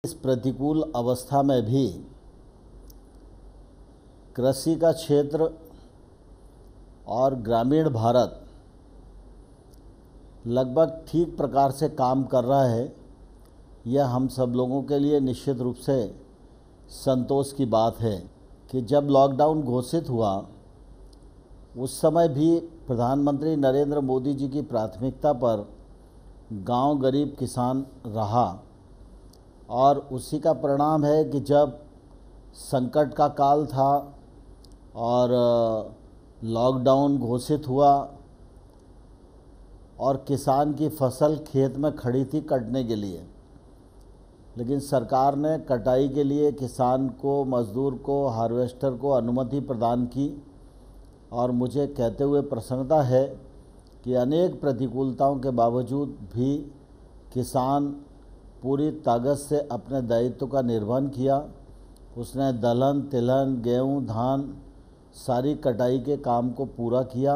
इस प्रतिकूल अवस्था में भी कृषि का क्षेत्र और ग्रामीण भारत लगभग ठीक प्रकार से काम कर रहा है, यह हम सब लोगों के लिए निश्चित रूप से संतोष की बात है कि जब लॉकडाउन घोषित हुआ उस समय भी प्रधानमंत्री नरेंद्र मोदी जी की प्राथमिकता पर गांव गरीब किसान रहा और उसी का परिणाम है कि जब संकट का काल था और लॉकडाउन घोषित हुआ और किसान की फसल खेत में खड़ी थी कटने के लिए, लेकिन सरकार ने कटाई के लिए किसान को, मज़दूर को, हार्वेस्टर को अनुमति प्रदान की। और मुझे कहते हुए प्रसन्नता है कि अनेक प्रतिकूलताओं के बावजूद भी किसान पूरी ताकत से अपने दायित्व का निर्वहन किया। उसने दलहन, तिलहन, गेहूँ, धान सारी कटाई के काम को पूरा किया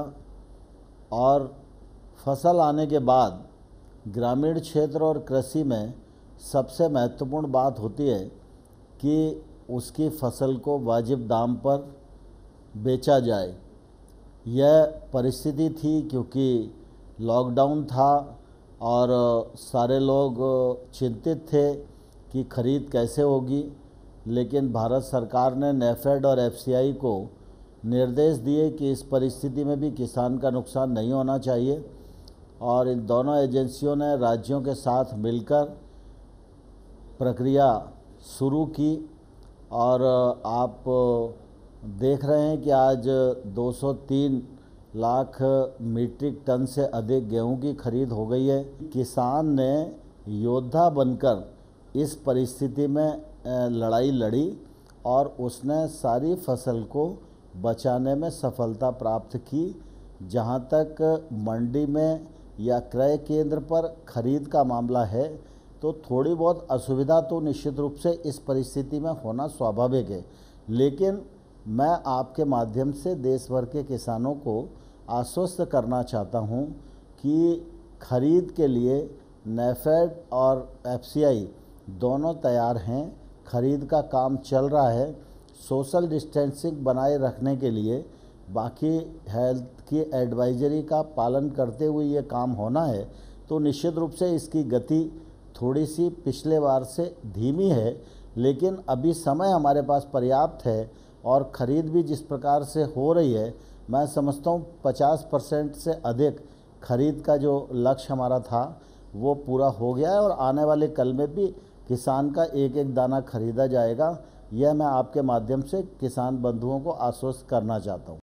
और फसल आने के बाद ग्रामीण क्षेत्र और कृषि में सबसे महत्वपूर्ण बात होती है कि उसकी फसल को वाजिब दाम पर बेचा जाए। यह परिस्थिति थी क्योंकि लॉकडाउन था और सारे लोग चिंतित थे कि खरीद कैसे होगी, लेकिन भारत सरकार ने नेफेड और एफसीआई को निर्देश दिए कि इस परिस्थिति में भी किसान का नुकसान नहीं होना चाहिए और इन दोनों एजेंसियों ने राज्यों के साथ मिलकर प्रक्रिया शुरू की और आप देख रहे हैं कि आज 203 लाख मीट्रिक टन से अधिक गेहूं की खरीद हो गई है। किसान ने योद्धा बनकर इस परिस्थिति में लड़ाई लड़ी और उसने सारी फसल को बचाने में सफलता प्राप्त की। जहां तक मंडी में या क्रय केंद्र पर खरीद का मामला है तो थोड़ी बहुत असुविधा तो निश्चित रूप से इस परिस्थिति में होना स्वाभाविक है, लेकिन मैं आपके माध्यम से देश भर के किसानों को आश्वस्त करना चाहता हूं कि खरीद के लिए नेफेड और एफसीआई दोनों तैयार हैं। खरीद का काम चल रहा है। सोशल डिस्टेंसिंग बनाए रखने के लिए बाकी हेल्थ की एडवाइजरी का पालन करते हुए ये काम होना है, तो निश्चित रूप से इसकी गति थोड़ी सी पिछले बार से धीमी है, लेकिन अभी समय हमारे पास पर्याप्त है और ख़रीद भी जिस प्रकार से हो रही है, मैं समझता हूँ 50% से अधिक खरीद का जो लक्ष्य हमारा था वो पूरा हो गया है और आने वाले कल में भी किसान का एक एक दाना खरीदा जाएगा। यह मैं आपके माध्यम से किसान बंधुओं को आश्वस्त करना चाहता हूँ।